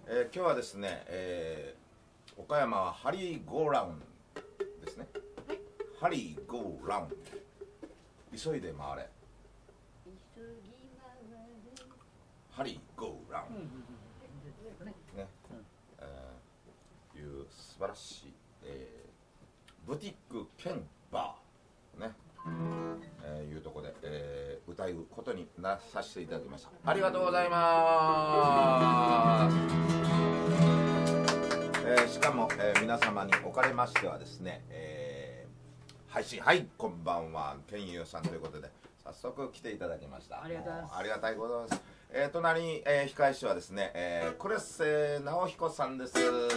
今日はですね、岡山はハリーゴーラウンですね。 はい、 ハリーゴーラウン、急いで回れ。ハリーゴーラウン、ね、いう素晴らしい、ブティック兼バーね、いうところで、歌うことになさせていただきました。ありがとうございます。しかも、皆様におかれましてはですね、配信、はい、こんばんは、ケンユーさんということで早速来ていただきました。 ありがとうございます。 ありがたいことです。隣に、控え室はですね、クレッセ直彦さんです。イエーイ。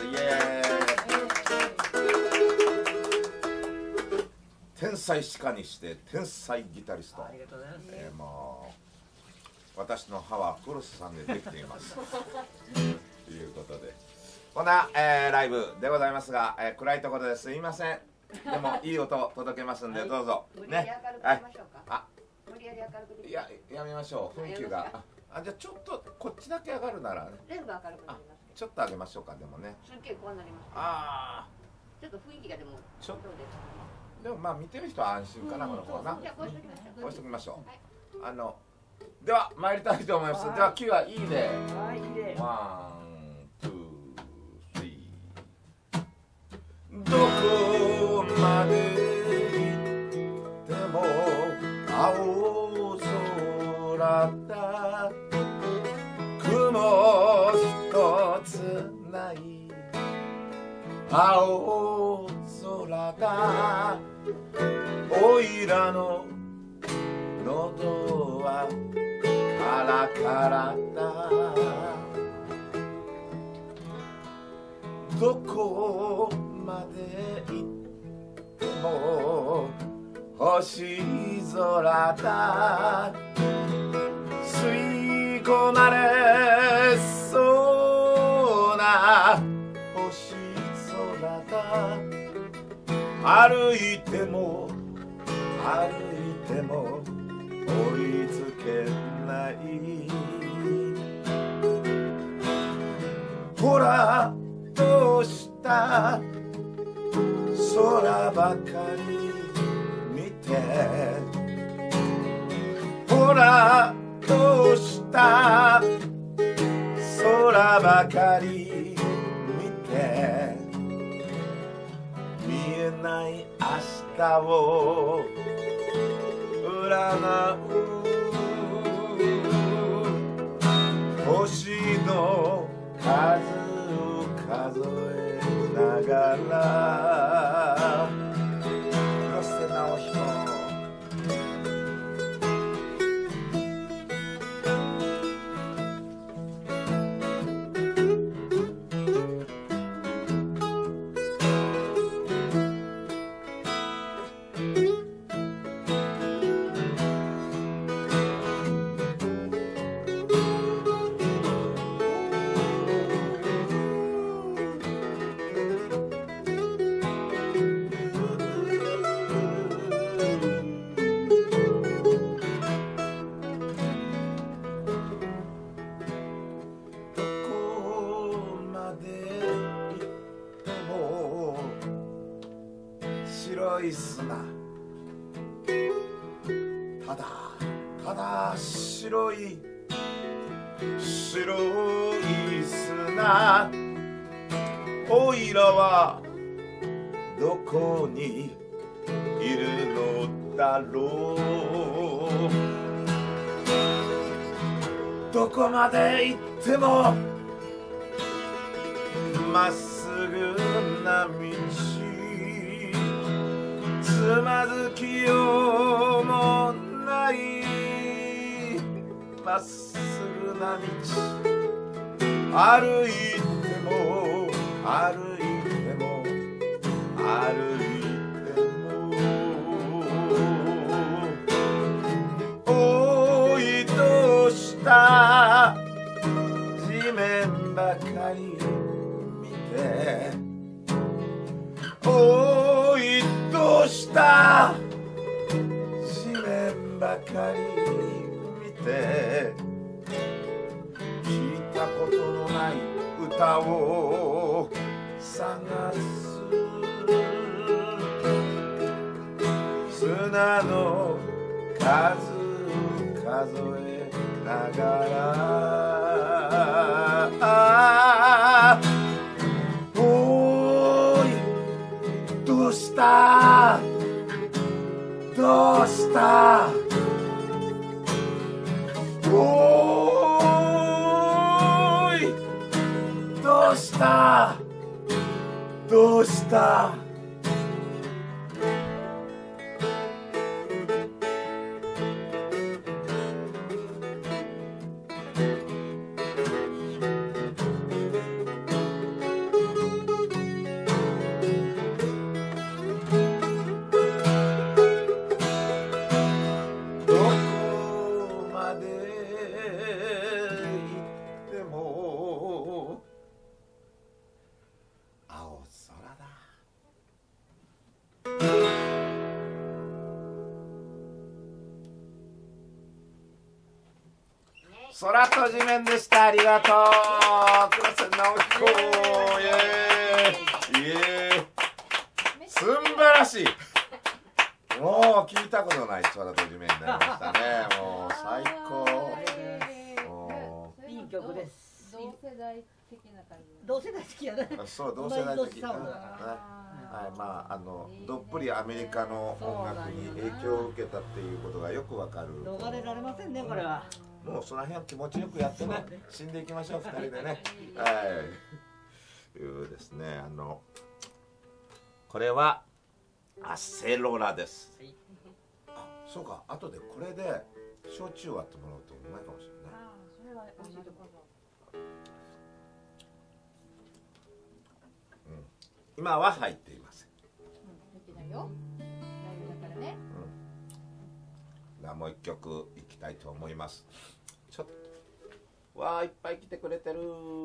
天才歯科にして天才ギタリスト。 ありがとうございます。 もう私の歯はクルスさんでできていますということで、こんな、ライブでございますが、暗いところですいません。でもいい音届けますんで、どうぞね。はい。あ、いや、やめましょう、雰囲気が。じゃあちょっとこっちだけ上がるならね。 全部明るくなります。 ちょっと上げましょうか。でもね、 すっげえこうなります。 ああ、 ちょっと雰囲気がでもちょっとどうですか。 でもまあ見てる人は安心かな、この子はな。 じゃあこうしときましょう。 こうしときましょう。 はい。 では参りたいと思います。ではキーはいいね。 はい、いいね。 ワン、ツー、スリー。どこまで行っても青空だ。雲一つない青空だ。おいらの喉はカラカラだ。どこまで行っても星空だ。吸い込まれそうな星空だ。歩いても歩いても追いつけない。ほらどうした空ばかり見て。ほらどうした空ばかり見て。見えない明日を占う星の数を数えながら。黒瀬直彦。白い砂、ただただ白い砂。おいらはどこにいるのだろう。どこまで行ってもまっすぐな道。つまずきようもないまっすぐな道。歩いても歩いても歩いてもおいとした地面ばかり見て。おいとした地面ばかり見て。聞いたことのない歌たを探す砂の数数えながらおーいどうしたどうしたおーいどうしたどうした空と地面でした。ありがとう。黒瀬直彦。イエーイ。イエーイ。すんばらしい。もう聞いたことない空と地面になりましたね。もう最高。もういい曲です。 同世代的な感じ。 同世代的やね。 そう、同世代的な。はい、まあどっぷりアメリカの音楽に影響を受けたっていうことがよくわかる。 逃れられませんね、これは。 もうその辺は気持ちよくやってね、死んでいきましょう、2人でね。はい。いうですね、これはアセロラです。あ、そうか、後でこれで焼酎割ってもらうとうまいかもしれない。 ああ、それは美味しいところ。 今は入っていません。 入ってないよ。ライブだからね。 もう一曲いきたいと思います。ちょっとわあいっぱい来てくれてる。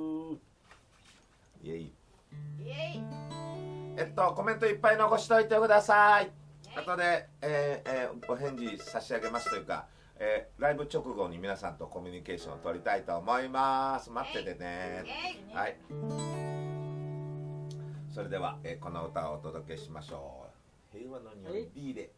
イエイ。 イエイ。 コメントいっぱい残しといてください。後で、お返事差し上げますというか、ライブ直後に皆さんとコミュニケーションを取りたいと思います。待っててね。はい。それでは、この歌をお届けしましょう。平和の匂い B で。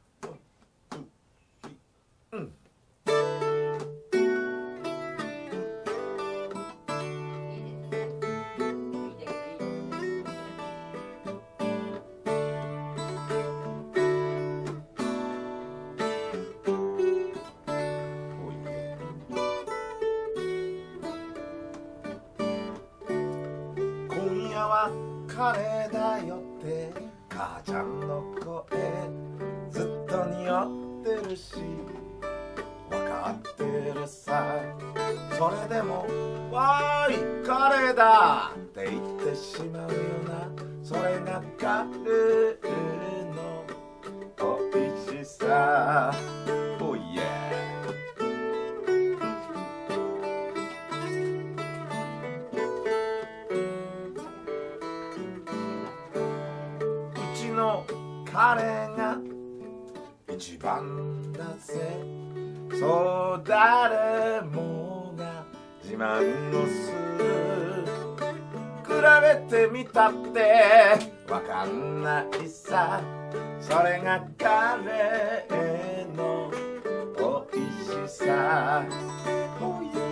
今夜はカレーだよって母ちゃんの声ずっと匂ってるし分かってるさ。それでもわーいカレーだって言ってしまうよな。それがカレーの美味しさ。Oh yeah。うちのカレーが一番だぜ。そう誰もが自慢をする。比べてみたってわかんないさ。それがカレーの美味しさ。Oh yeah。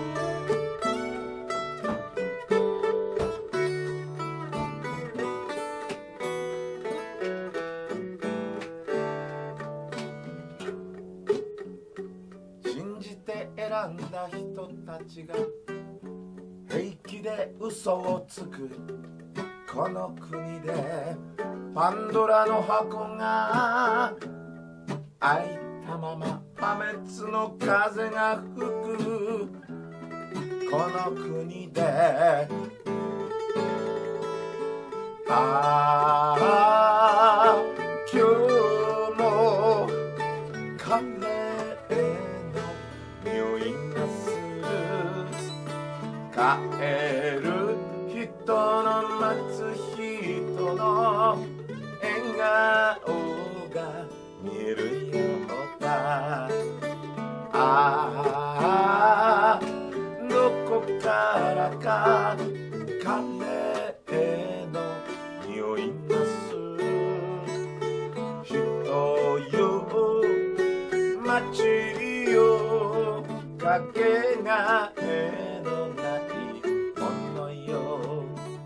選んだ人たちが平気で嘘をつくこの国でパンドラの箱が開いたまま破滅の風が吹くこの国でああ今日もカレー匂いがする。帰る人の待つ人の笑顔が見えるようだ。ああどこからかカけがえのないものよ。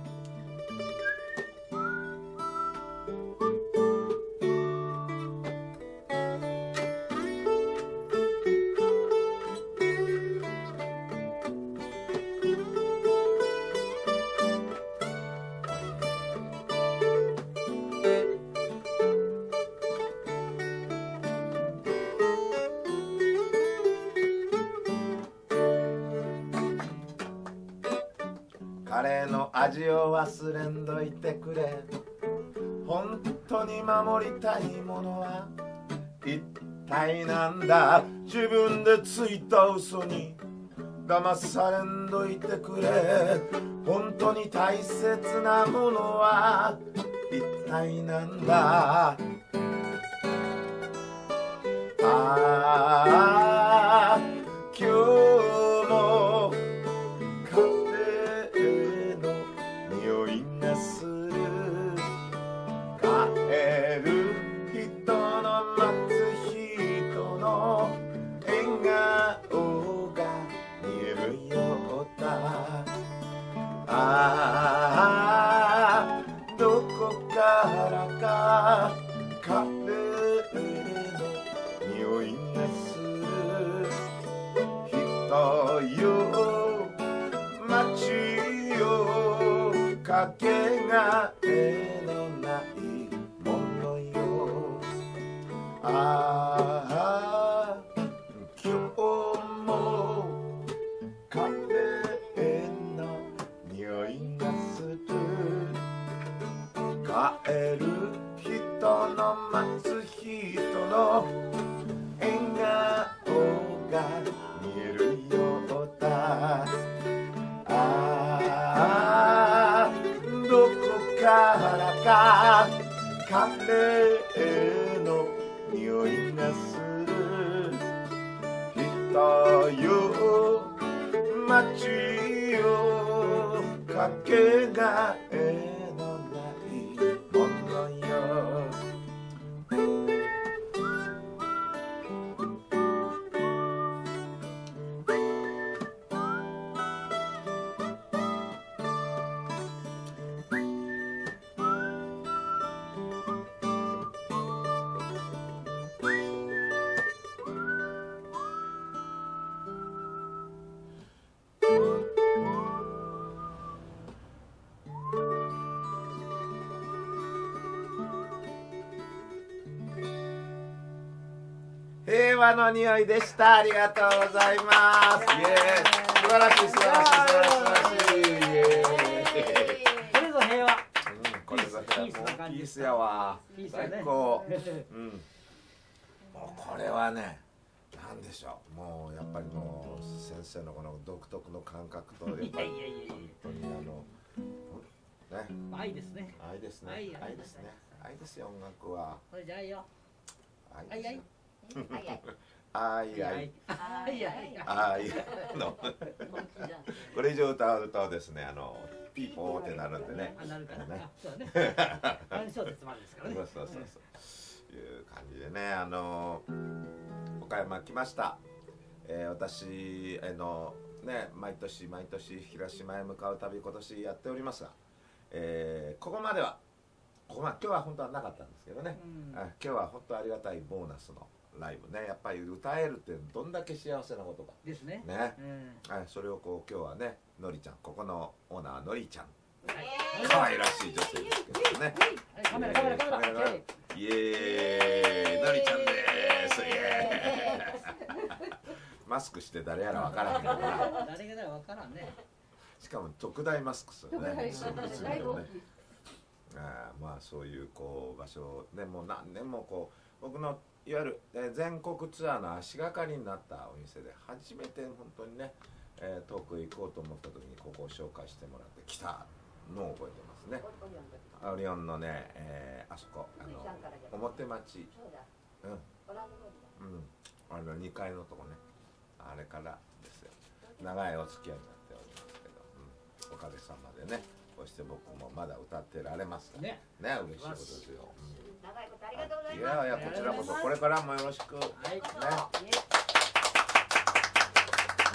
カレーの味を忘れんどいてくれ。本当に守りたいものは一体なんだ。自分でついた嘘に騙されんどいてくれ。本当に大切なものは一体なんだ。ああ今日もカレーの匂いがする。帰る人の待つ人の笑顔が見えるようだ。ああどこからかカレーの匂いがする。人よ街よかけがえのないものよ。ああ今日もカレーの匂いがする。帰る人の待つ人の笑顔が見えるようだ。ああどこからかカレーの匂いがする。人よ街よかけがえのないものよ。平和の匂いでした。ありがとうございます。イエーイ。素晴らしい素晴らしい素晴らしい。イエーイ。 これぞ平和。 これぞ平和。もうピースやわ。最高。もうこれはね、なんでしょう。もうやっぱりもう先生のこの独特の感覚とやっぱり本当にね。 愛ですね。 愛ですね。愛ですね。愛ですよ音楽は。 これじゃあいいよ。 愛ですよ。 はいはい。 あいあいあいやいや。 あいのこれ以上歌うとですねピーポーってなるんでね。 あなるからね。そうね。何小節までですからね。 そういう感じでね岡山来ました。私ね毎年広島へ向かう旅今年やっておりますが、ここまでは今日は本当はなかったんですけどね、今日は本当ありがたいボーナスのライブね。やっぱり歌えるってどんだけ幸せなことかですね。 ね、それをこう今日はねのりちゃん、ここのオーナーのりちゃん、可愛らしい女性ですけどね。 カメラ。 イエーイのりちゃんですイエーイマスクして誰やらわからんけどな。 誰がだわからんね。 しかも特大マスクするね。 だいぶ大きい。 まあそういうこう場所でもう何年もこう僕のいわゆる全国ツアーの足がかりになったお店で初めて本当にね、遠くへ行こうと思った時にここを紹介してもらって来たのを覚えてますね。オリオンのね、あそこ表町、2階のとこね、あれからですよ。長いお付き合いになっておりますけど、おかげさまでねこうして僕もまだ歌ってられますからね、嬉しいことですよ。 長いことありがとうございます。 いやこちらこそこれからもよろしくね。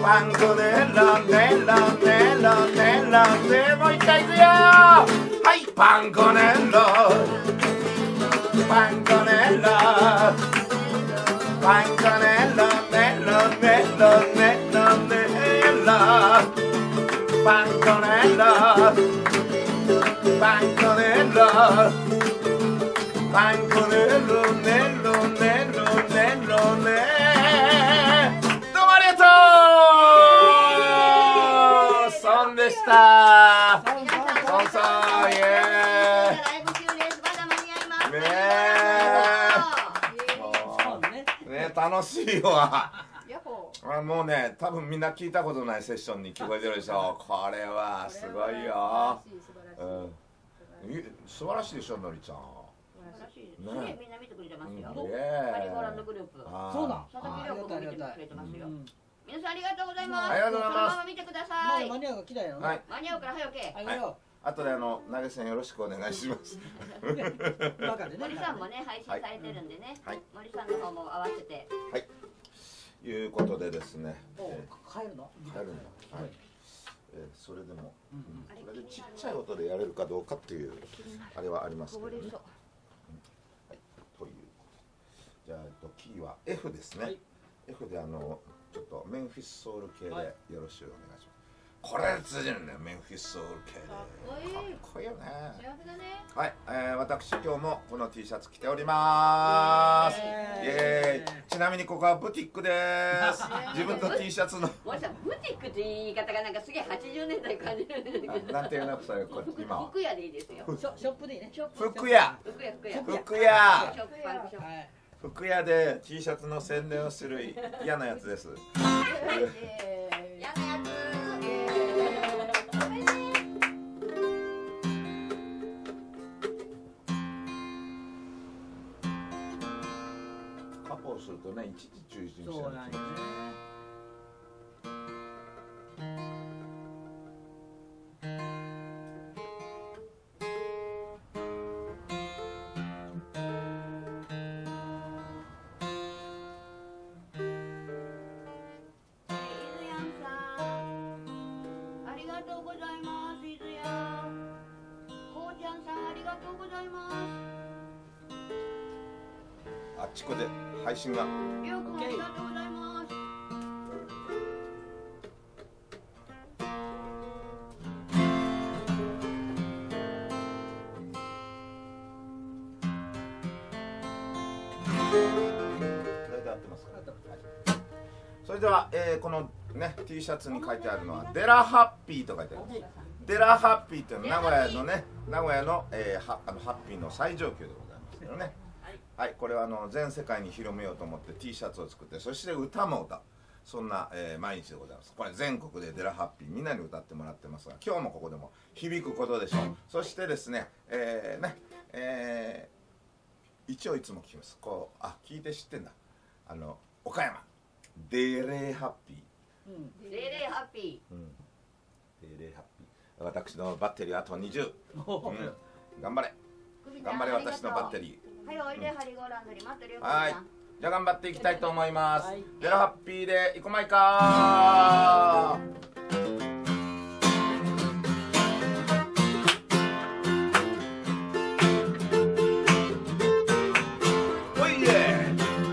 パンコネロネロネロネロネもう一回いくよ。はいパンコネロパンコネロパンコネロネロネロネロネロパンコネロパンコネロパンコネロネロネロネロネどうもありがとう。ソンでした。ソンソンイエライブ中です。まだ間に合います。 ーイね楽しいわ。 ヤッホもうね多分みんな聞いたことないセッションに聞こえてるでしょ。これはすごいよ。素晴らしいでしょのりちゃん。 みんな見てくれてますよ。 イエハリゴランドグループ。 そうだ。 佐々木亮君も見てくれてますよ。皆さんありがとうございます。 ありがとうございますそのまま見てください。 マニアが来たよね。 はい。 間に合うから早け。 あとで投げ銭よろしくお願いします。 森さんもね配信されてるんでね。森さんの方も合わせて。 はい。いうことでですね。 帰るの？ 帰るんだ。はい。それでもこれでちっちゃい音でやれるかどうかっていうあれはありますけどね。はい。というじゃあキーは F ですね。F でちょっとメンフィスソウル系でよろしくお願いします。これで通じるんだよメンフィスソウル系で。かっこいいよね。 幸せだね。 はい、私今日もこの T シャツ着ております。イエーイ。ちなみにここはブティックです。自分の T シャツの。 森さんブティックって言い方がなんかすげえ80年代感じるんですけど。 なんていうのそれ今は。 服屋でいいですよ。 ショップでいいね。 服屋。服屋。服屋で T シャツの宣伝をする嫌なやつです。 嫌なやつ。 加工するとね、いちいち注意してる。 そうなんですね。 あっちこで配信が。 りょうくんありがとうございます。 大体合ってますか。それでは、このね T シャツに書いてあるのはデラハッピーと書いてあります。デラハッピーというのは名古屋のね名古屋の、ハッピーの最上級でございますけどね。はい、これは全世界に広めようと思って T シャツを作って、そして歌も歌う、そんな、毎日でございます。これ全国でデラハッピーみんなに歌ってもらってますが、今日もここでも響くことでしょう。そしてですね、一応いつも聞きます。こう聞いて知ってんだ。岡山デレハッピー。 デレハッピー。 デレハッピー。私のバッテリーあと20。頑張れ。頑張れ私のバッテリー。 はい、おいでハリゴーランドに待ってるよ。 はい。じゃあ頑張っていきたいと思います。デラハッピーでいこまいかー。おいえ。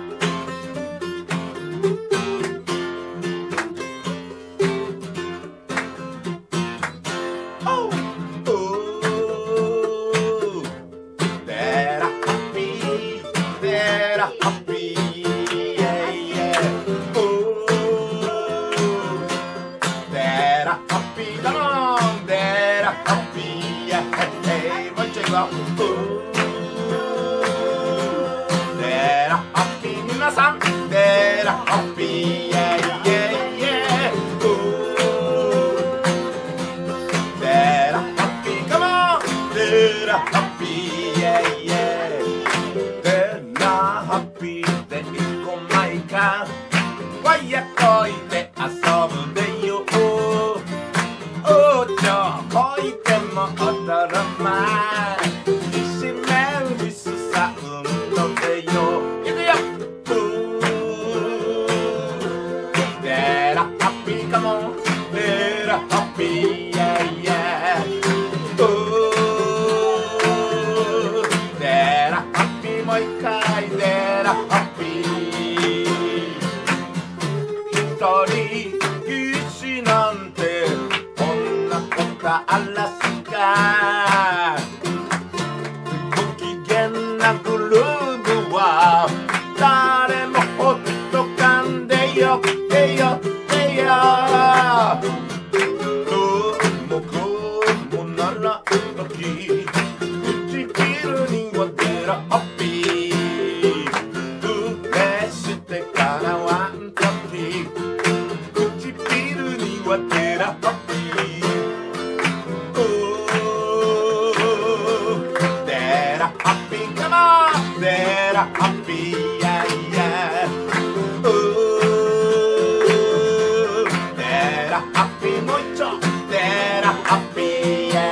皆さんデラハッピーイエイイエイイエイデラハッピーカモンデラハッピーイエイイエイデラハッピーでいこまいかわやこいで遊ぶでよおちょこいても踊らないデラハッピーラハッピーカモンデラハッピーやいやデラハッピーもう一丁デラハッピーや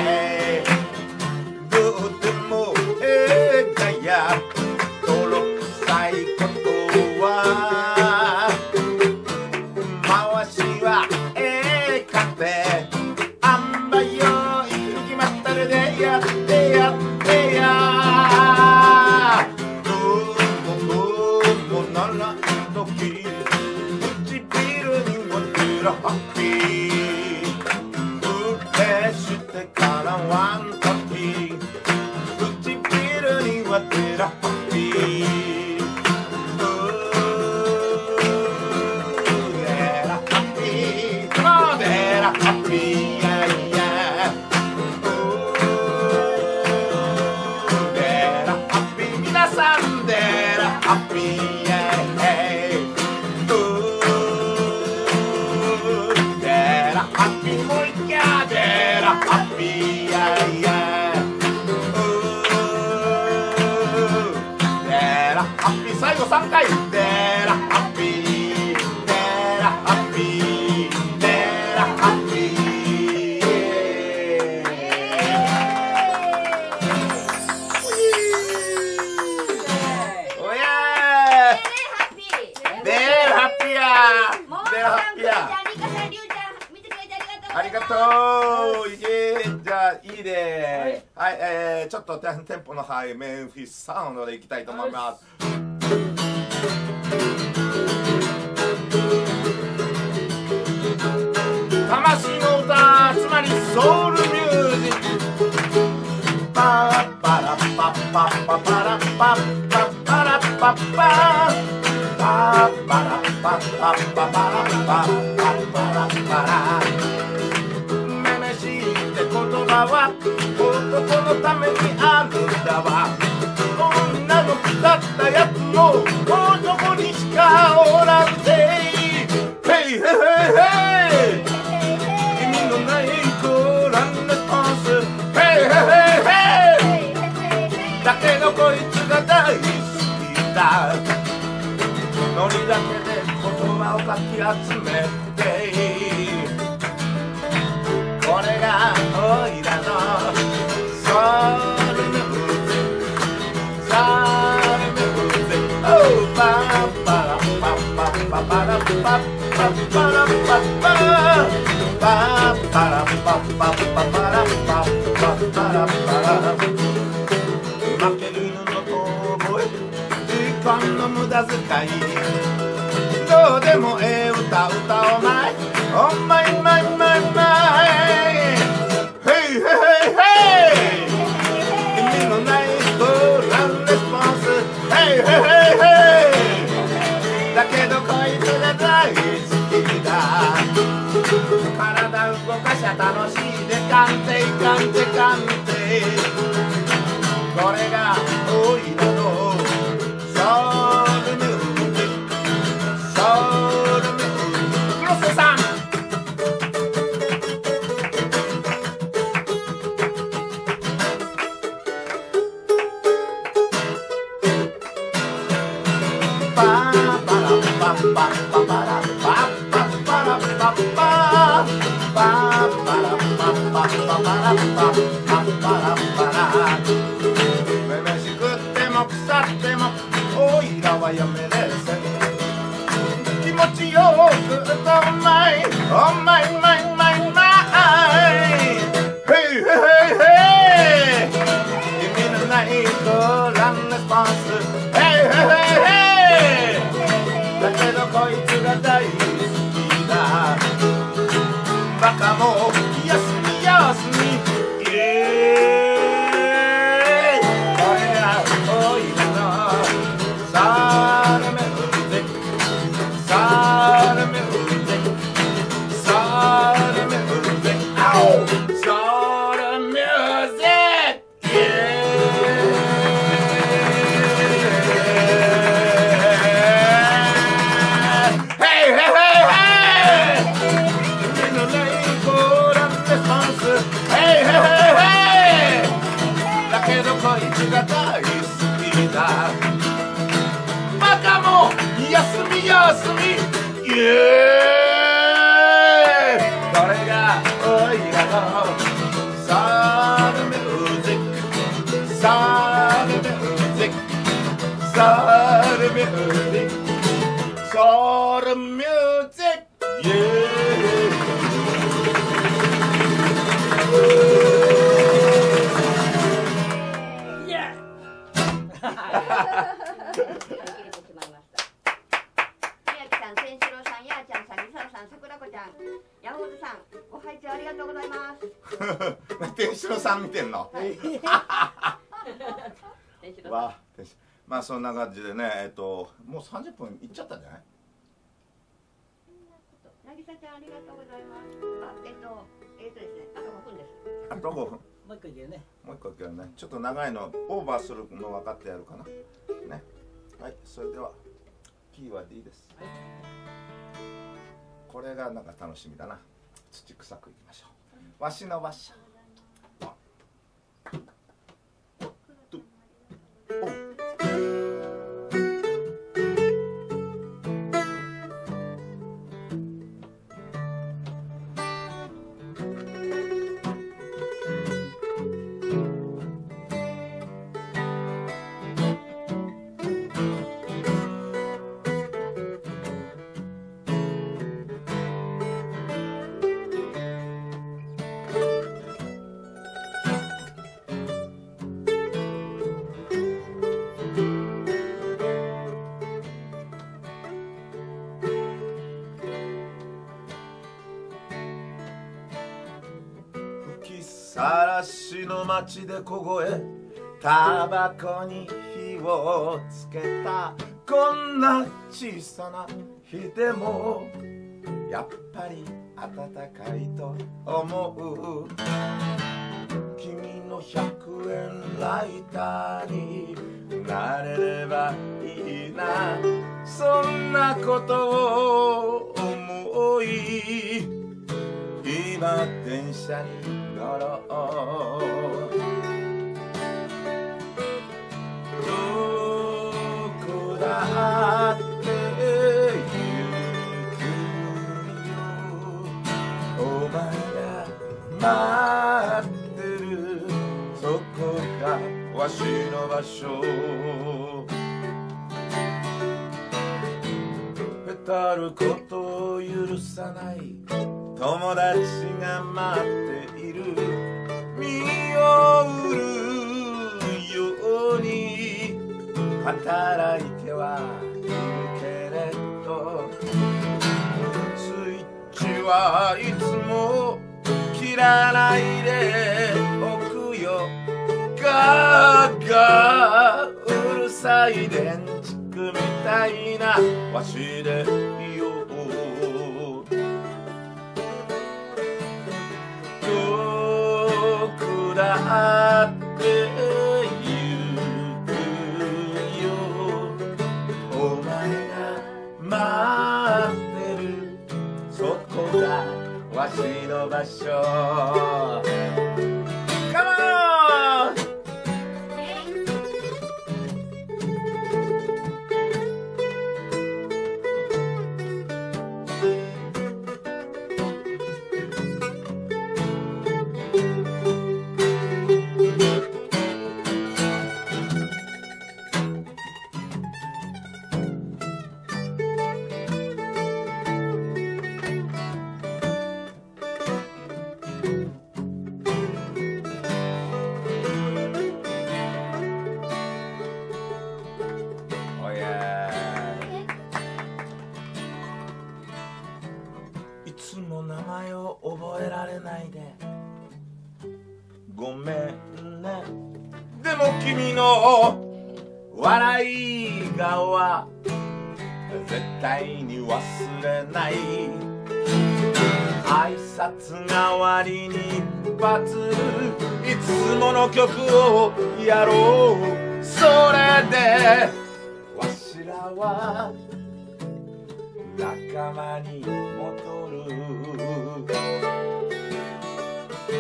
どうでもええかや泥臭いことは回しはええかってあんばよい決まったるでやってやってやどうもならんとき唇にはデラハッピーうれしてからワンとき唇にはデラハッピー最後3回デラハッピーデラハッピーデラハッピーおやーデラハッピーやデラハッピーやありがとういけじゃあいいではい、ちょっとテンポの速いメンフィスサウンドでいきたいと思います魂の歌つまりソウルミュージックパラパラパッパッパパラパッパパラパッパパパラパッパッパパラパッパパラパラめめしいって言葉は男のためにあるんだわ女のくだったやつも男にしかおらんてヘイヘイヘイヘイ意味のないコランレスポンスヘイヘイヘイヘイだけどこいつが大好きだノリだけで言葉をかき集めてこれがおいらのソウルミュージックソウルミュージックオーパッパラパッパッパパラパッパッパラパッパパッパラパッパッパパラパッパッパラパラ負けるのと覚え時間の無駄遣いどうでもええ歌歌おまいおまいまいまいまいヘイヘイヘイヘイ意味のないコーランレスポンスヘイヘイヘイヘイだけどこいつが大好きだ体動かしゃ楽しいでカンテイカンテカンテイこれがおいらのソウルミュージックソウルミュージック黒瀬さんパーパラパッパッパパラパッパッパラパッパーパーパラパッパッパパラパッパッパラパラめめしくっても腐ってもおいらはやめれせん気持ちよく歌うまいおまいまいまいまいヘイヘイヘイヘイ意味のないコーランレスポンスヘイヘイヘイヘイだけどこいつが大好きだバカも休み休みだバカも休み休みイエーイこれがおいらのサードミュージックサードミュージックサードミュージックサードミュージックイエーイ天城さん見てんのわまあそんな感じでねもう30分いっちゃったんじゃない？ なぎさちゃんありがとうございます。ですね、あと5分です。 あと5分。 もう一個いけるね。 もう一個いけるね。ちょっと長いのオーバーするの分かってやるかな。ね。はい、それでは P は D です。はい、これがなんか楽しみだな。土臭くいきましょう。わしのわし。さらしの街で凍えタバコに火をつけたこんな小さな火でもやっぱり暖かいと思う君の100円ライターになれればいいなそんなことを思い今電車に乗ろうどこだって行くよお前が待ってるそこがわしの場所へたることを許さない友達が待っている身を売るように働いてはいるけれどスイッチはいつも切らないでおくよガーガーうるさい電池みたいなわしでいようどこだって行くよお前が待ってるそこがわしの場所カモンいつも名前を覚えられないでごめんねでも君の笑い顔は絶対に忘れない挨拶代わりに一発いつもの曲をやろうそれでわしらは仲間に戻る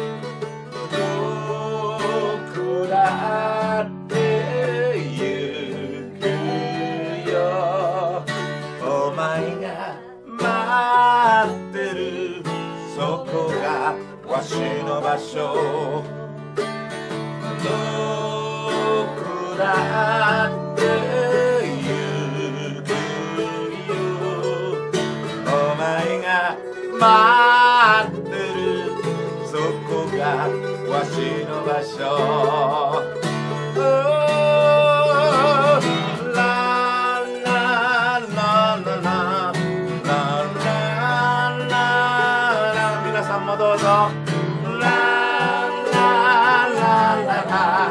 どこだって行場所どこだって行くよお前が待ってるそこがわしの場所どうぞラララララ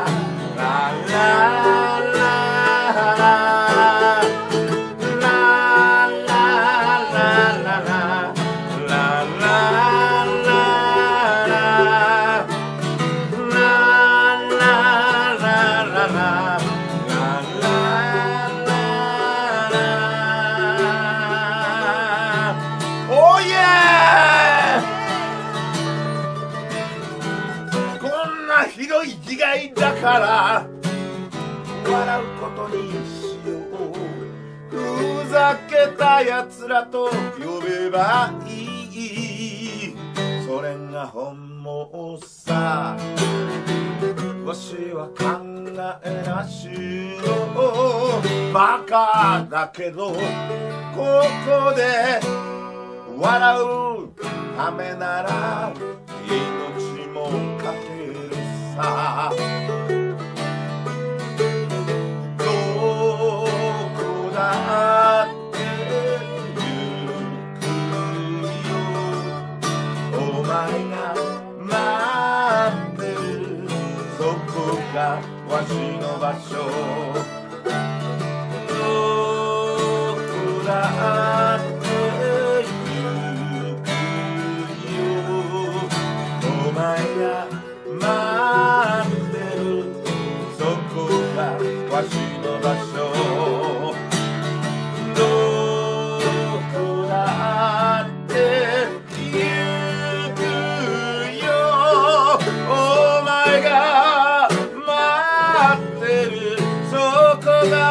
広い時代だから笑うことにしようふざけたやつらと呼べばいいそれが本望さわしは考えなしのバカだけどここで笑うためなら命もかけるどこだって行くよお前が待ってるそこがわしの場所どこだって行くよお前が待ってるそこがわしの場所どこだって行くよお前が待ってるそこが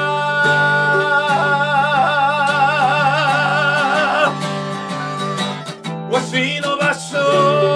わしの場所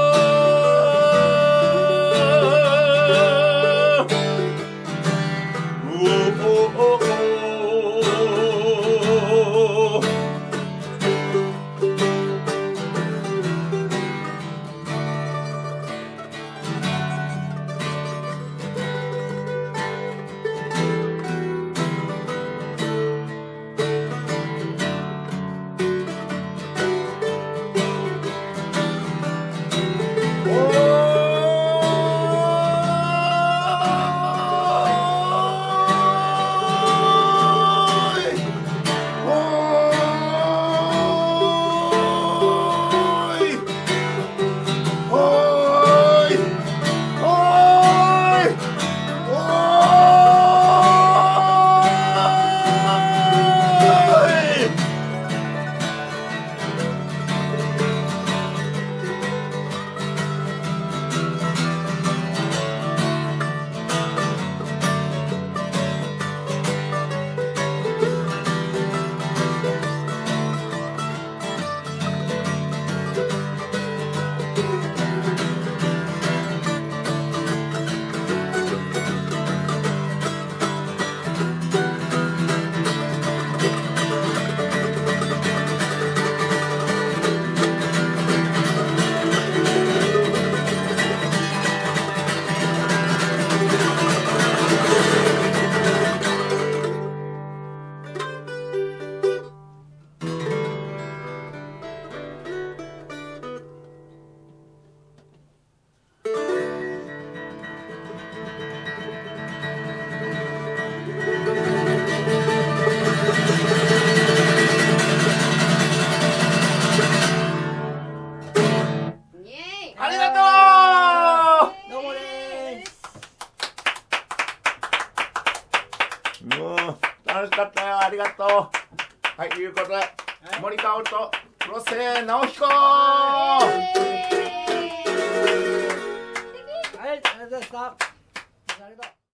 楽しかったよ、ありがとう。はい、ということで、森かおると黒瀬直彦。 はい、ありがとうございました。ありがとう。